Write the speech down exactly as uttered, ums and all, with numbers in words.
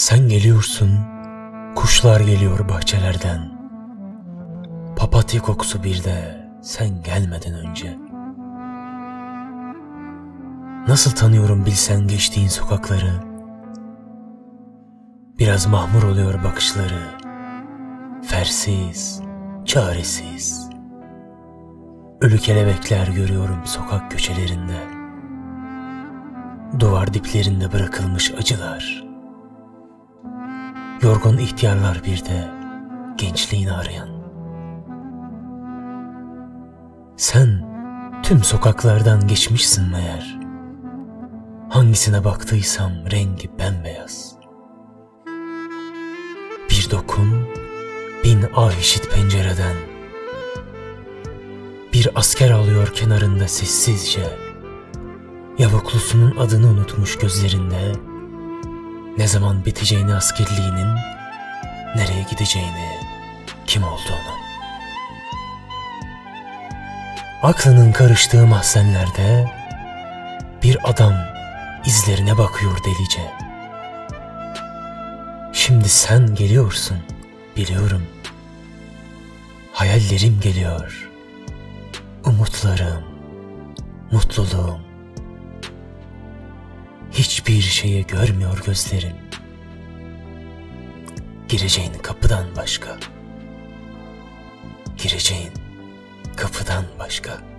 Sen geliyorsun, kuşlar geliyor bahçelerden. Papatya kokusu bir de sen gelmeden önce. Nasıl tanıyorum bilsen geçtiğin sokakları. Biraz mahmur oluyor bakışları. Fersiz, çaresiz. Ölü kelebekler görüyorum sokak köşelerinde. Duvar diplerinde bırakılmış acılar. Yorgun ihtiyarlar bir de gençliğini arayan. Sen tüm sokaklardan geçmişsin meğer. Hangisine baktıysam rengi bembeyaz. Bir dokun, bin ah işit pencereden. Bir asker ağlıyor kenarında sessizce. Yavuklusunun adını unutmuş gözlerinde. Ne zaman biteceğini askerliğinin, nereye gideceğini, kim olduğunu. Aklının karıştığı mahzenlerde bir adam izlerine bakıyor delice. Şimdi sen geliyorsun, biliyorum. Hayallerim geliyor, umutlarım, mutluluğum. Hiçbir şeye görmüyor gözlerim. Gireceğin kapıdan başka. Gireceğin kapıdan başka.